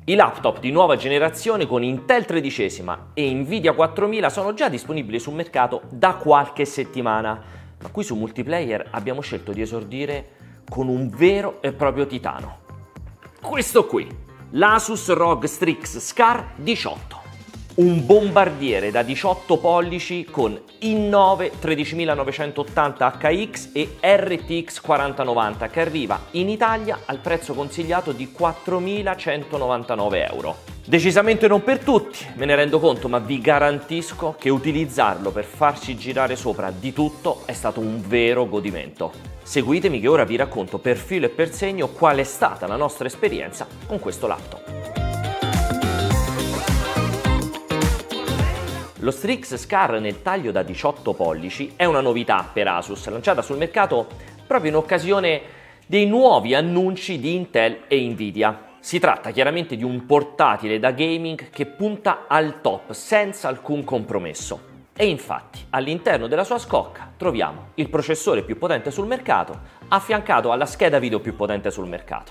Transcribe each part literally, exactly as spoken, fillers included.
I laptop di nuova generazione con Intel tredicesima e Nvidia quattromila sono già disponibili sul mercato da qualche settimana, ma qui su Multiplayer abbiamo scelto di esordire con un vero e proprio titano. Questo qui, l'Asus R O G Strix Scar diciotto. Un bombardiere da diciotto pollici con i nove tredicimilanovecentoottanta H X e R T X quaranta novanta che arriva in Italia al prezzo consigliato di quattromilacentonovantanove euro. Decisamente non per tutti, me ne rendo conto, ma vi garantisco che utilizzarlo per farci girare sopra di tutto è stato un vero godimento. Seguitemi che ora vi racconto per filo e per segno qual è stata la nostra esperienza con questo laptop. Lo Strix Scar nel taglio da diciotto pollici è una novità per Asus, lanciata sul mercato proprio in occasione dei nuovi annunci di Intel e Nvidia. Si tratta chiaramente di un portatile da gaming che punta al top senza alcun compromesso. E infatti all'interno della sua scocca troviamo il processore più potente sul mercato affiancato alla scheda video più potente sul mercato.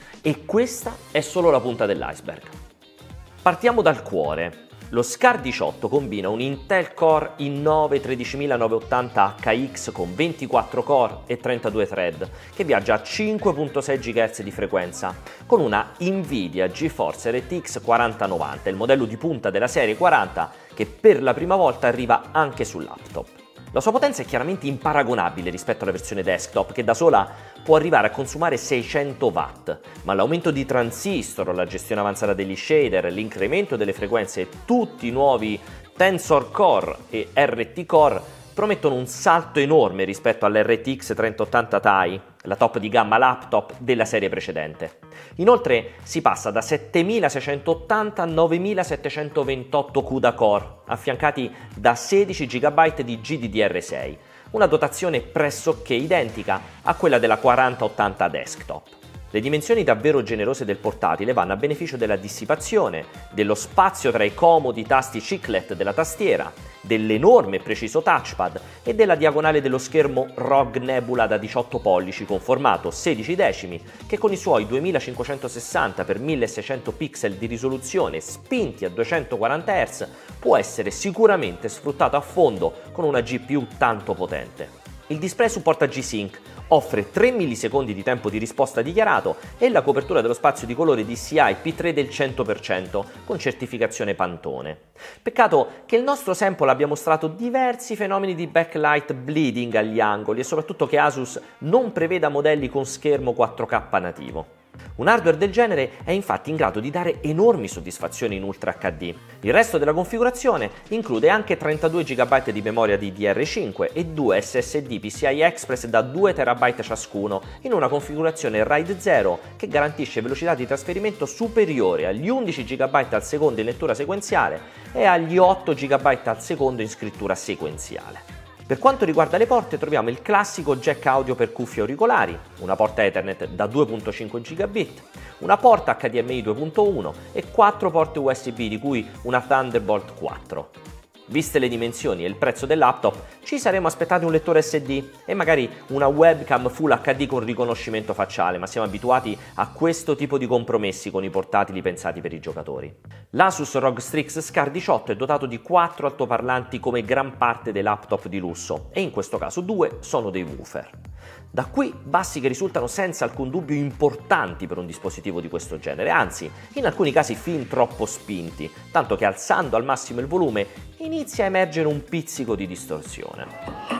E questa è solo la punta dell'iceberg. Partiamo dal cuore. Lo Scar diciotto combina un Intel Core i nove tredicimilanovecentoottanta H X con ventiquattro core e trentadue thread che viaggia a cinque virgola sei gigahertz di frequenza con una Nvidia GeForce R T X quaranta novanta, il modello di punta della serie quaranta che per la prima volta arriva anche sul laptop. La sua potenza è chiaramente imparagonabile rispetto alla versione desktop che da sola può arrivare a consumare seicento watt, ma l'aumento di transistor, la gestione avanzata degli shader, l'incremento delle frequenze e tutti i nuovi Tensor Core e R T Core promettono un salto enorme rispetto all'R T X trenta ottanta Ti, la top di gamma laptop della serie precedente. Inoltre si passa da settemilaseicentottanta a novemilasettecentoventotto CUDA core, affiancati da sedici giga byte di G D D R sei, una dotazione pressoché identica a quella della quaranta ottanta desktop. Le dimensioni davvero generose del portatile vanno a beneficio della dissipazione, dello spazio tra i comodi tasti chiclet della tastiera, dell'enorme e preciso touchpad e della diagonale dello schermo R O G Nebula da diciotto pollici con formato sedici decimi che con i suoi duemilacinquecentosessanta per milleseicento pixel di risoluzione spinti a duecentoquaranta hertz può essere sicuramente sfruttato a fondo con una G P U tanto potente. Il display supporta G-Sync, offre tre millisecondi di tempo di risposta dichiarato e la copertura dello spazio di colore D C I P tre del cento per cento con certificazione Pantone. Peccato che il nostro sample abbia mostrato diversi fenomeni di backlight bleeding agli angoli e soprattutto che Asus non preveda modelli con schermo quattro K nativo. Un hardware del genere è infatti in grado di dare enormi soddisfazioni in Ultra H D. Il resto della configurazione include anche trentadue giga byte di memoria D D R cinque e due S S D P C I Express da due terabyte ciascuno in una configurazione RAID zero che garantisce velocità di trasferimento superiore agli undici giga byte al secondo in lettura sequenziale e agli otto giga byte al secondo in scrittura sequenziale. Per quanto riguarda le porte troviamo il classico jack audio per cuffie auricolari, una porta Ethernet da due virgola cinque gigabit, una porta H D M I due punto uno e quattro porte U S B di cui una Thunderbolt quattro. Viste le dimensioni e il prezzo del laptop, ci saremmo aspettati un lettore S D e magari una webcam Full H D con riconoscimento facciale, ma siamo abituati a questo tipo di compromessi con i portatili pensati per i giocatori. L'Asus R O G Strix Scar diciotto è dotato di quattro altoparlanti come gran parte dei laptop di lusso e in questo caso due sono dei woofer. Da qui bassi che risultano senza alcun dubbio importanti per un dispositivo di questo genere, anzi in alcuni casi fin troppo spinti, tanto che alzando al massimo il volume inizia a emergere un pizzico di distorsione.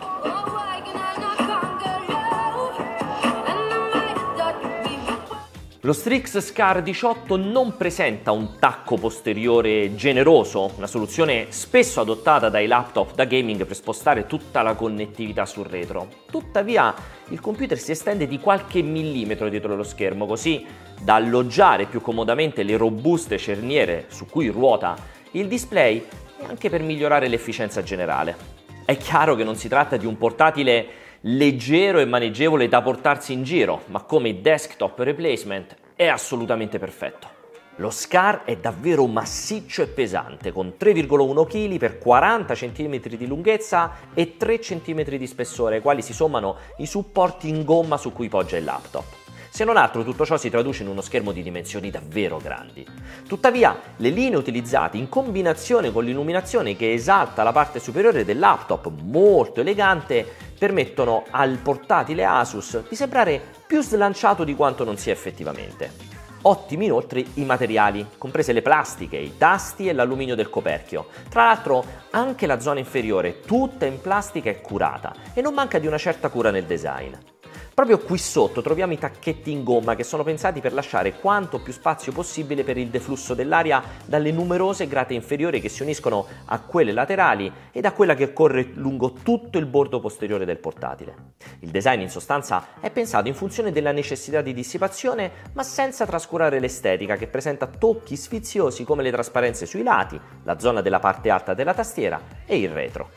Lo Strix Scar diciotto non presenta un tacco posteriore generoso, una soluzione spesso adottata dai laptop da gaming per spostare tutta la connettività sul retro. Tuttavia il computer si estende di qualche millimetro dietro lo schermo, così da alloggiare più comodamente le robuste cerniere su cui ruota il display e anche per migliorare l'efficienza generale. È chiaro che non si tratta di un portatile leggero e maneggevole da portarsi in giro, ma come desktop replacement è assolutamente perfetto. Lo Scar è davvero massiccio e pesante, con tre virgola uno chili per quaranta centimetri di lunghezza e tre centimetri di spessore, ai quali si sommano i supporti in gomma su cui poggia il laptop. Se non altro tutto ciò si traduce in uno schermo di dimensioni davvero grandi. Tuttavia le linee utilizzate in combinazione con l'illuminazione che esalta la parte superiore del laptop, molto elegante, permettono al portatile Asus di sembrare più slanciato di quanto non sia effettivamente. Ottimi inoltre i materiali, comprese le plastiche, i tasti e l'alluminio del coperchio. Tra l'altro anche la zona inferiore, tutta in plastica, è curata e non manca di una certa cura nel design. Proprio qui sotto troviamo i tacchetti in gomma che sono pensati per lasciare quanto più spazio possibile per il deflusso dell'aria dalle numerose grate inferiori che si uniscono a quelle laterali e da quella che corre lungo tutto il bordo posteriore del portatile. Il design in sostanza è pensato in funzione della necessità di dissipazione, ma senza trascurare l'estetica, che presenta tocchi sfiziosi come le trasparenze sui lati, la zona della parte alta della tastiera e il retro.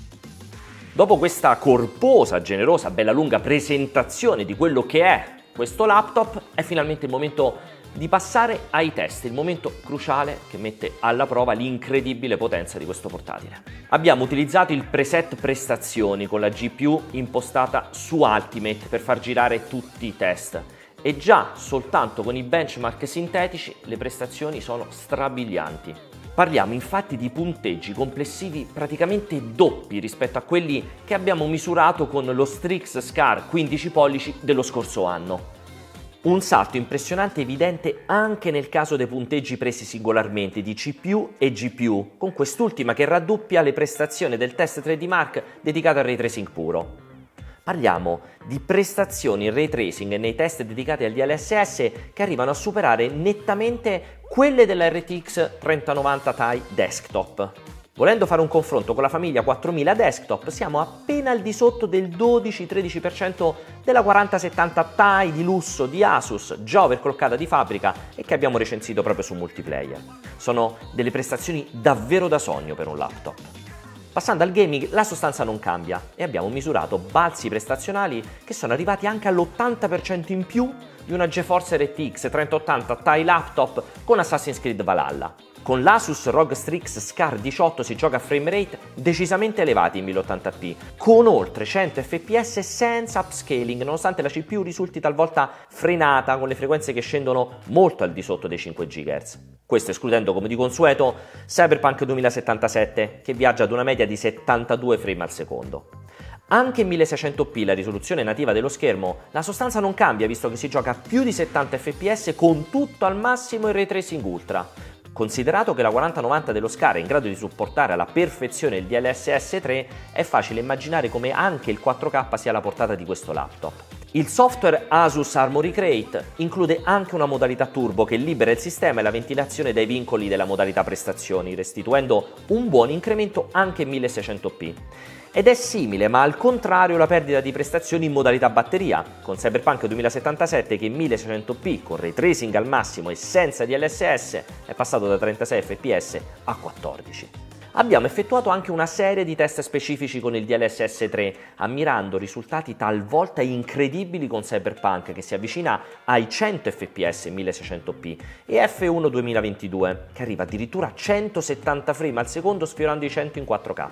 Dopo questa corposa, generosa, bella lunga presentazione di quello che è questo laptop, è finalmente il momento di passare ai test, il momento cruciale che mette alla prova l'incredibile potenza di questo portatile. Abbiamo utilizzato il preset prestazioni con la G P U impostata su Ultimate per far girare tutti i test e già soltanto con i benchmark sintetici le prestazioni sono strabilianti. Parliamo infatti di punteggi complessivi praticamente doppi rispetto a quelli che abbiamo misurato con lo Strix Scar quindici pollici dello scorso anno. Un salto impressionante evidente anche nel caso dei punteggi presi singolarmente di C P U e G P U, con quest'ultima che raddoppia le prestazioni del test tre D Mark dedicato al ray tracing puro. Parliamo di prestazioni in ray tracing nei test dedicati al D L S S che arrivano a superare nettamente quelle della R T X trenta novanta Ti desktop. Volendo fare un confronto con la famiglia quattromila desktop, siamo appena al di sotto del dodici tredici per cento della quaranta settanta Ti di lusso di Asus, già overclockata di fabbrica e che abbiamo recensito proprio su Multiplayer. Sono delle prestazioni davvero da sogno per un laptop. Passando al gaming, la sostanza non cambia e abbiamo misurato balzi prestazionali che sono arrivati anche all'ottanta per cento in più di una GeForce R T X trenta ottanta Ti laptop con Assassin's Creed Valhalla. Con l'Asus R O G Strix Scar diciotto si gioca a frame rate decisamente elevati in mille ottanta p, con oltre cento F P S senza upscaling, nonostante la C P U risulti talvolta frenata con le frequenze che scendono molto al di sotto dei cinque gigahertz. Questo escludendo, come di consueto, Cyberpunk duemilasettantasette, che viaggia ad una media di settantadue frame al secondo. Anche in milleseicento p, la risoluzione nativa dello schermo, la sostanza non cambia visto che si gioca a più di settanta F P S con tutto al massimo il ray tracing ultra. Considerato che la quaranta novanta dello Scar è in grado di supportare alla perfezione il D L S S tre, è facile immaginare come anche il quattro K sia alla portata di questo laptop. Il software Asus Armoury Crate include anche una modalità turbo che libera il sistema e la ventilazione dai vincoli della modalità prestazioni, restituendo un buon incremento anche in milleseicento p. Ed è simile, ma al contrario, la perdita di prestazioni in modalità batteria, con Cyberpunk duemilasettantasette che in milleseicento p, con ray tracing al massimo e senza D L S S, è passato da trentasei F P S a quattordici. Abbiamo effettuato anche una serie di test specifici con il D L S S tre, ammirando risultati talvolta incredibili con Cyberpunk che si avvicina ai cento F P S in milleseicento p e F uno duemilaventidue che arriva addirittura a centosettanta frame al secondo sfiorando i cento in quattro K.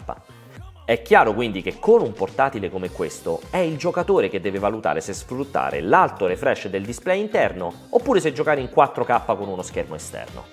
È chiaro quindi che con un portatile come questo è il giocatore che deve valutare se sfruttare l'alto refresh del display interno oppure se giocare in quattro K con uno schermo esterno.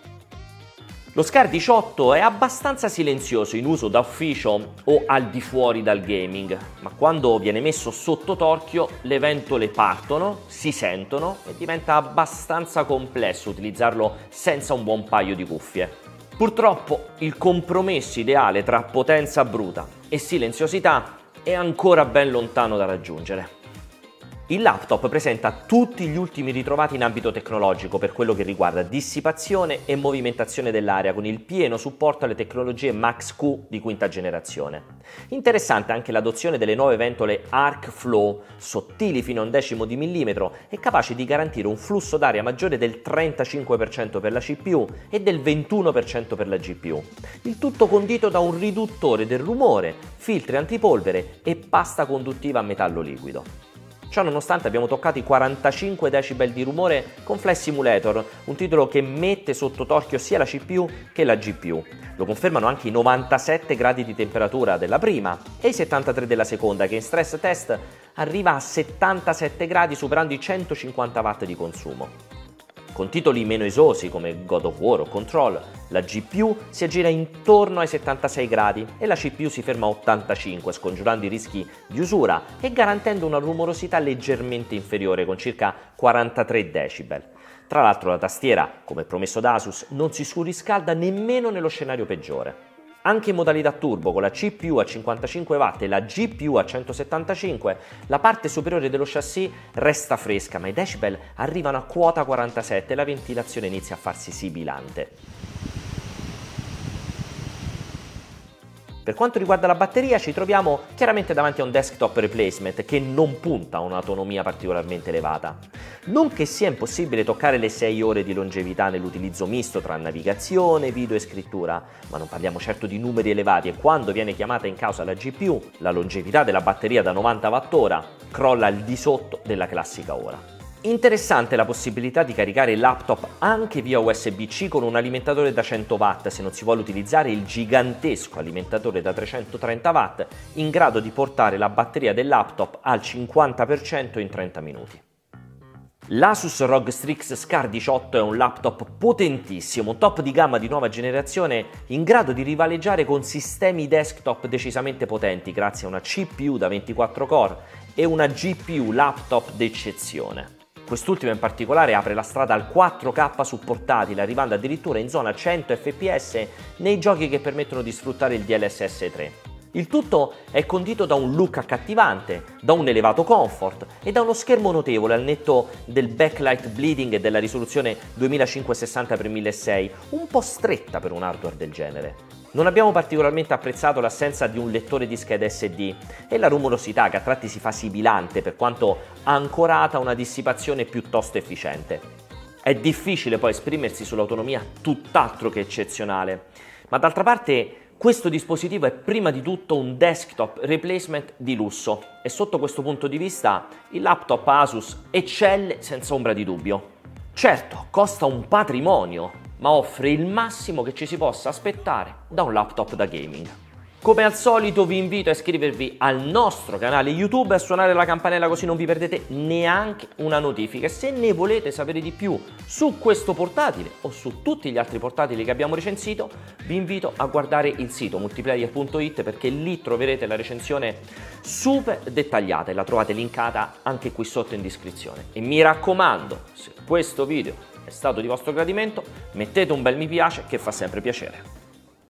Lo Scar diciotto è abbastanza silenzioso in uso da ufficio o al di fuori dal gaming, ma quando viene messo sotto torchio le ventole partono, si sentono e diventa abbastanza complesso utilizzarlo senza un buon paio di cuffie. Purtroppo il compromesso ideale tra potenza bruta e silenziosità è ancora ben lontano da raggiungere. Il laptop presenta tutti gli ultimi ritrovati in ambito tecnologico per quello che riguarda dissipazione e movimentazione dell'aria, con il pieno supporto alle tecnologie Max-Q di quinta generazione. Interessante anche l'adozione delle nuove ventole Arc Flow, sottili fino a un decimo di millimetro e capaci di garantire un flusso d'aria maggiore del trentacinque per cento per la C P U e del ventuno per cento per la G P U. Il tutto condito da un riduttore del rumore, filtri antipolvere e pasta conduttiva a metallo liquido. Ciò nonostante abbiamo toccato i quarantacinque decibel di rumore con Flash Simulator, un titolo che mette sotto torchio sia la C P U che la G P U. Lo confermano anche i novantasette gradi di temperatura della prima e i settantatré della seconda, che in stress test arriva a settantasette gradi, superando i centocinquanta watt di consumo. Con titoli meno esosi come God of War o Control, la G P U si aggira intorno ai settantasei gradi e la C P U si ferma a ottantacinque, scongiurando i rischi di usura e garantendo una rumorosità leggermente inferiore con circa quarantatré decibel. Tra l'altro la tastiera, come promesso da Asus, non si surriscalda nemmeno nello scenario peggiore. Anche in modalità turbo, con la C P U a cinquantacinque watt e la G P U a centosettantacinque, la parte superiore dello chassis resta fresca, ma i decibel arrivano a quota quarantasette e la ventilazione inizia a farsi sibilante. Per quanto riguarda la batteria, ci troviamo chiaramente davanti a un desktop replacement che non punta a un'autonomia particolarmente elevata. Non che sia impossibile toccare le sei ore di longevità nell'utilizzo misto tra navigazione, video e scrittura, ma non parliamo certo di numeri elevati e quando viene chiamata in causa la G P U, la longevità della batteria da novanta watt ora crolla al di sotto della classica ora. Interessante la possibilità di caricare il laptop anche via U S B C con un alimentatore da cento watt se non si vuole utilizzare il gigantesco alimentatore da trecentotrenta watt in grado di portare la batteria del laptop al cinquanta per cento in trenta minuti. L'Asus R O G Strix Scar diciotto è un laptop potentissimo, un top di gamma di nuova generazione in grado di rivaleggiare con sistemi desktop decisamente potenti grazie a una C P U da ventiquattro core e una G P U laptop d'eccezione. Quest'ultima in particolare apre la strada al quattro K su portatile, arrivando addirittura in zona cento F P S nei giochi che permettono di sfruttare il D L S S tre. Il tutto è condito da un look accattivante, da un elevato comfort e da uno schermo notevole al netto del backlight bleeding e della risoluzione duemilacinquecentosessanta per milleseicento, un po' stretta per un hardware del genere. Non abbiamo particolarmente apprezzato l'assenza di un lettore di scheda S D e la rumorosità che a tratti si fa sibilante per quanto ancorata a una dissipazione piuttosto efficiente. È difficile poi esprimersi sull'autonomia tutt'altro che eccezionale, ma d'altra parte questo dispositivo è prima di tutto un desktop replacement di lusso e sotto questo punto di vista il laptop Asus eccelle senza ombra di dubbio. Certo, costa un patrimonio, ma offre il massimo che ci si possa aspettare da un laptop da gaming. Come al solito vi invito a iscrivervi al nostro canale YouTube e a suonare la campanella così non vi perdete neanche una notifica. E se ne volete sapere di più su questo portatile o su tutti gli altri portatili che abbiamo recensito, vi invito a guardare il sito multiplayer punto it perché lì troverete la recensione super dettagliata e la trovate linkata anche qui sotto in descrizione. E mi raccomando, se questo video è stato di vostro gradimento, mettete un bel mi piace che fa sempre piacere.